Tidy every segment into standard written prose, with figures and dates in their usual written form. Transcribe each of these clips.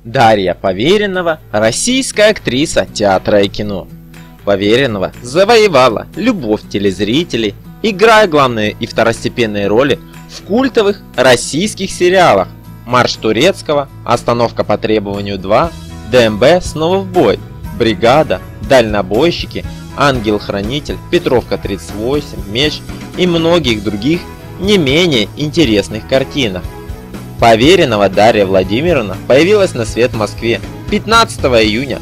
Дарья Поверенова – российская актриса театра и кино. Поверенова завоевала любовь телезрителей, играя главные и второстепенные роли в культовых российских сериалах «Марш Турецкого», «Остановка по требованию 2», «ДМБ. Снова в бой», «Бригада», «Дальнобойщики», «Ангел-хранитель», «Петровка 38», «Меч» и многих других не менее интересных картинах. Поверенова Дарья Владимировна появилась на свет в Москве 15 июня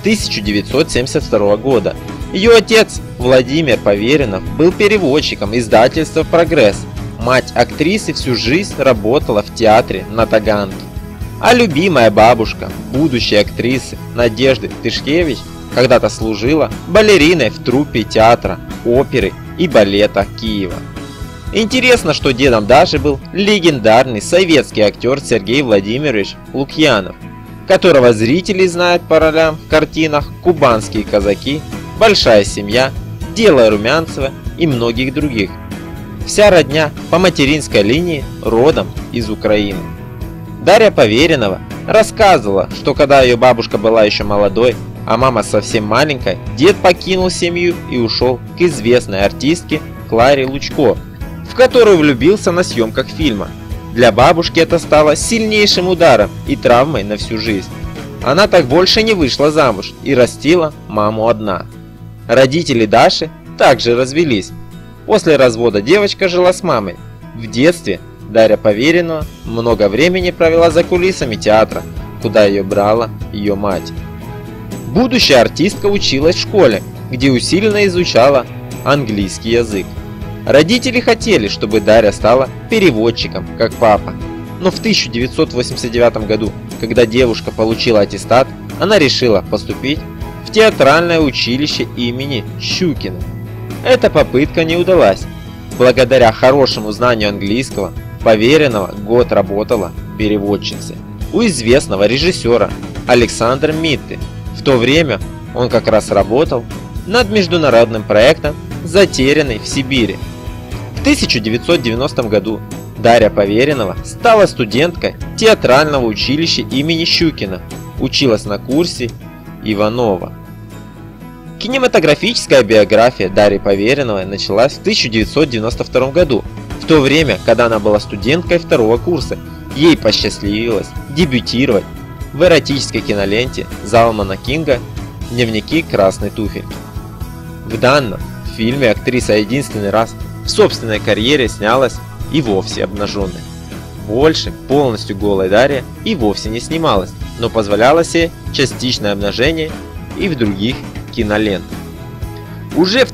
1972 года. Ее отец Владимир Поверенов был переводчиком издательства «Прогресс». Мать актрисы всю жизнь работала в театре на Таганке. А любимая бабушка будущей актрисы Надежды Тышкевич когда-то служила балериной в труппе театра, оперы и балета Киева. Интересно, что дедом Даши был легендарный советский актер Сергей Владимирович Лукьянов, которого зрители знают по ролям в картинах «Кубанские казаки», «Большая семья», «Дело Румянцева» и многих других. Вся родня по материнской линии родом из Украины. Дарья Поверенова рассказывала, что когда ее бабушка была еще молодой, а мама совсем маленькой, дед покинул семью и ушел к известной артистке Кларе Лучко, в которую влюбился на съемках фильма. Для бабушки это стало сильнейшим ударом и травмой на всю жизнь. Она так больше не вышла замуж и растила маму одна. Родители Даши также развелись. После развода девочка жила с мамой. В детстве Дарья Поверенова много времени провела за кулисами театра, куда ее брала ее мать. Будущая артистка училась в школе, где усиленно изучала английский язык. Родители хотели, чтобы Дарья стала переводчиком, как папа. Но в 1989 году, когда девушка получила аттестат, она решила поступить в театральное училище имени Щукина. Эта попытка не удалась. Благодаря хорошему знанию английского, Поверенова год работала переводчицей у известного режиссера Александра Митты. В то время он как раз работал над международным проектом «Затерянный в Сибири». В 1990 году Дарья Поверенова стала студенткой театрального училища имени Щукина, училась на курсе Иванова. Кинематографическая биография Дарьи Повереновой началась в 1992 году. В то время, когда она была студенткой второго курса, ей посчастливилось дебютировать в эротической киноленте Залмана Кинга «Дневники красной туфельки». В данном фильме актриса единственный раз в собственной карьере снялась и вовсе обнаженной. Больше полностью голой Дарья и вовсе не снималась, но позволяла себе частичное обнажение и в других кинолентах. Уже в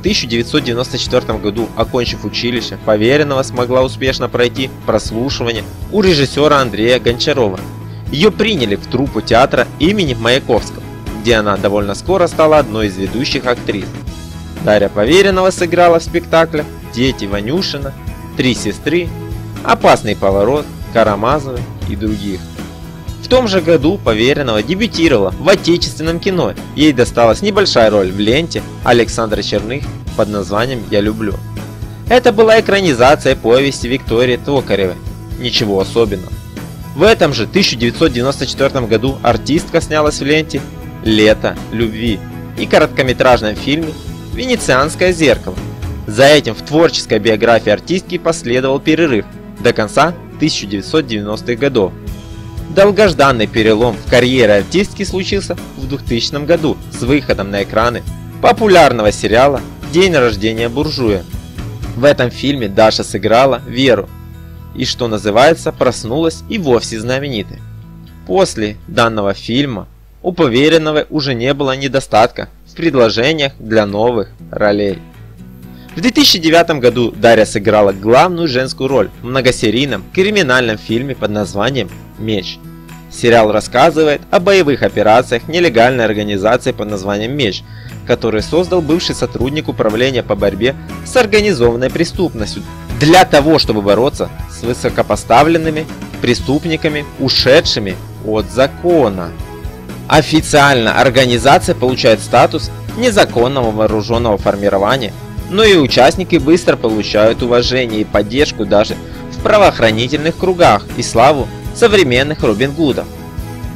1994 году, окончив училище, Поверенова смогла успешно пройти прослушивание у режиссера Андрея Гончарова. Ее приняли в труппу театра имени Маяковского, где она довольно скоро стала одной из ведущих актрис. Дарья Поверенова сыграла в спектаклях «Дети Ванюшина», «Три сестры», «Опасный поворот», «Карамазовы» и других. В том же году Поверенова дебютировала в отечественном кино. Ей досталась небольшая роль в ленте Александра Черных под названием «Я люблю». Это была экранизация повести Виктории Токаревой. Ничего особенного. В этом же 1994 году артистка снялась в ленте «Лето любви» и короткометражном фильме «Венецианское зеркало». За этим в творческой биографии артистки последовал перерыв до конца 1990-х годов. Долгожданный перелом в карьере артистки случился в 2000 году с выходом на экраны популярного сериала «День рождения буржуя». В этом фильме Даша сыграла Веру и, что называется, проснулась и вовсе знаменитой. После данного фильма у Повереновой уже не было недостатка в предложениях для новых ролей. В 2009 году Дарья сыграла главную женскую роль в многосерийном криминальном фильме под названием «Меч». Сериал рассказывает о боевых операциях нелегальной организации под названием «Меч», который создал бывший сотрудник управления по борьбе с организованной преступностью для того, чтобы бороться с высокопоставленными преступниками, ушедшими от закона. Официально организация получает статус незаконного вооруженного формирования, но и участники быстро получают уважение и поддержку даже в правоохранительных кругах и славу современных Робин Гудов.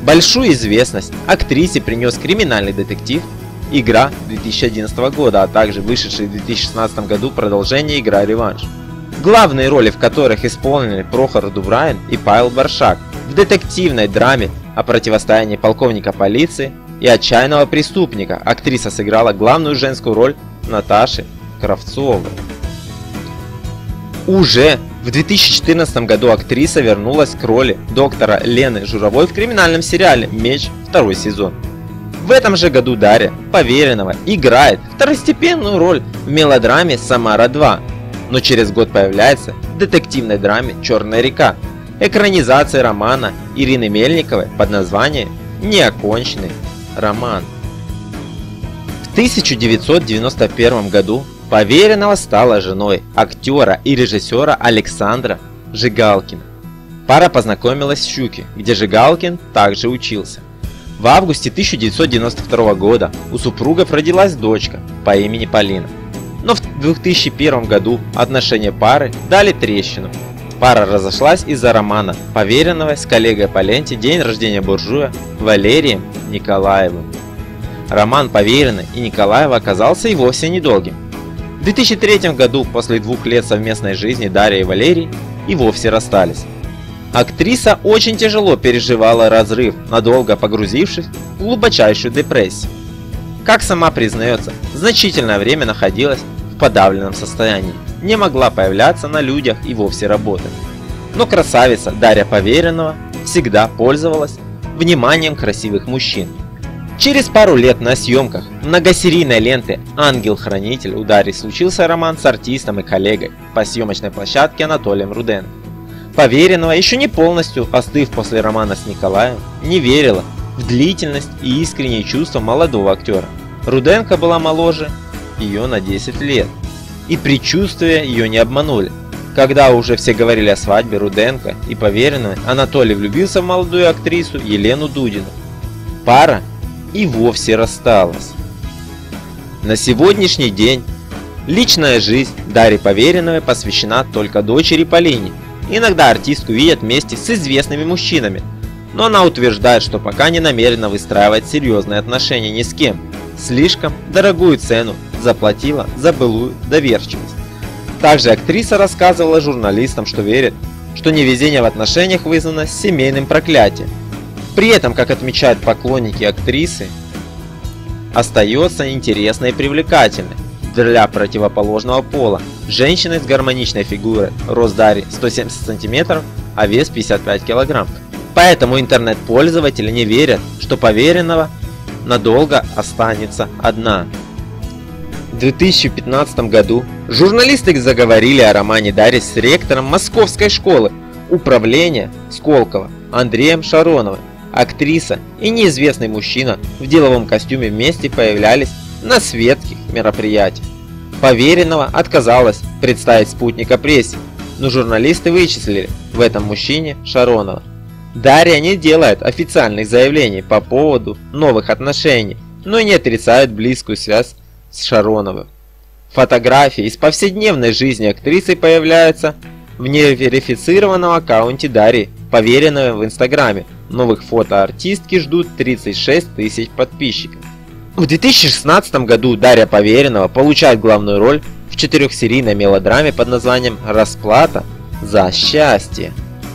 Большую известность актрисе принес криминальный детектив «Игра» 2011 года, а также вышедший в 2016 году продолжение «Игра. Реванш», главные роли в которых исполнили Прохор Дубравин и Павел Боршак. В детективной драме о противостоянии полковника полиции и отчаянного преступника актриса сыграла главную женскую роль Наташи Кравцовой. Уже в 2014 году актриса вернулась к роли доктора Лены Журовой в криминальном сериале «Меч» второй сезон. В этом же году Дарья Поверенова играет второстепенную роль в мелодраме «Самара 2», но через год появляется в детективной драме «Черная река», экранизации романа Ирины Мельниковой под названием «Неоконченный роман». В 1991 году Поверенова стала женой актера и режиссера Александра Жигалкина. Пара познакомилась в Щуке, где Жигалкин также учился. В августе 1992 года у супругов родилась дочка по имени Полина. Но в 2001 году отношения пары дали трещину. Пара разошлась из-за романа Повереновой с коллегой по ленте «День рождения буржуя» Валерием Николаевым. Роман Поверенной и Николаева оказался и вовсе недолгим. В 2003 году, после 2 лет совместной жизни, Дарья и Валерий и вовсе расстались. Актриса очень тяжело переживала разрыв, надолго погрузившись в глубочайшую депрессию. Как сама признается, значительное время находилась в подавленном состоянии, не могла появляться на людях и вовсе работать. Но красавица Дарья Поверенова всегда пользовалась вниманием красивых мужчин. Через пару лет на съемках многосерийной ленты «Ангел-хранитель» у Дарьи случился роман с артистом и коллегой по съемочной площадке Анатолием Руденко. Поверенова, еще не полностью остыв после романа с Николаем, не верила в длительность и искренние чувства молодого актера. Руденко была моложе ее на 10 лет, и предчувствия ее не обманули. Когда уже все говорили о свадьбе Руденко и Поверенной, Анатолий влюбился в молодую актрису Елену Дудину. Пара и вовсе рассталась. На сегодняшний день личная жизнь Дарьи Повереновой посвящена только дочери Полине. Иногда артистку видят вместе с известными мужчинами, но она утверждает, что пока не намерена выстраивать серьезные отношения ни с кем. Слишком дорогую цену заплатила за былую доверчивость. Также актриса рассказывала журналистам, что верит, что невезение в отношениях вызвано семейным проклятием. При этом, как отмечают поклонники актрисы, остается интересной и привлекательной для противоположного пола. Женщина с гармоничной фигурой, рост Дарьи 170 см, а вес 55 кг. Поэтому интернет-пользователи не верят, что Поверенова надолго останется одна. В 2015 году журналисты заговорили о романе Дарьи с ректором Московской школы управления Сколково Андреем Шароновым. Актриса и неизвестный мужчина в деловом костюме вместе появлялись на светских мероприятиях. Поверенова отказалась представить спутника прессе, но журналисты вычислили в этом мужчине Шаронова. Дарья не делает официальных заявлений по поводу новых отношений, но и не отрицает близкую связь с Шароновым. Фотографии из повседневной жизни актрисы появляются в неверифицированном аккаунте Дарьи Поверенновой в Инстаграме. Новых фото артистки ждут 36 тысяч подписчиков. В 2016 году Дарья Поверенова получает главную роль в 4-серийной мелодраме под названием «Расплата за счастье».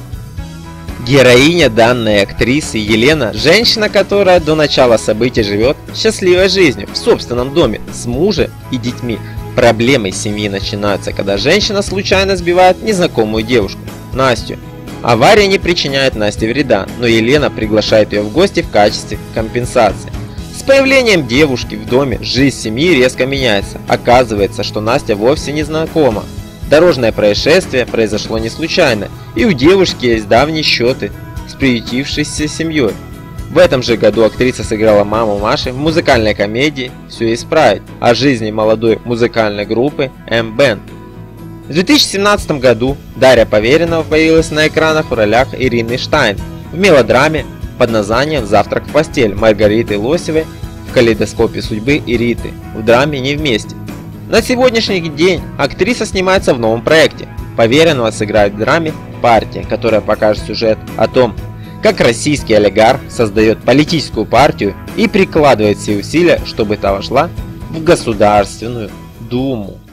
Героиня данной актрисы Елена – женщина, которая до начала событий живет счастливой жизнью в собственном доме с мужем и детьми. Проблемы семьи начинаются, когда женщина случайно сбивает незнакомую девушку, Настю. Авария не причиняет Насте вреда, но Елена приглашает ее в гости в качестве компенсации. С появлением девушки в доме жизнь семьи резко меняется. Оказывается, что Настя вовсе не знакома. Дорожное происшествие произошло не случайно, и у девушки есть давние счеты с приютившейся семьей. В этом же году актриса сыграла маму Маши в музыкальной комедии «Все исправить» о жизни молодой музыкальной группы M-Band. В 2017 году Дарья Поверенова появилась на экранах в ролях Ирины Штайн в мелодраме под названием «Завтрак в постель» Маргариты Лосевой, в «Калейдоскопе судьбы» и Риты в драме «Не вместе». На сегодняшний день актриса снимается в новом проекте. Поверенова сыграет в драме «Партия», которая покажет сюжет о том, как российский олигарх создает политическую партию и прикладывает все усилия, чтобы та вошла в Государственную Думу.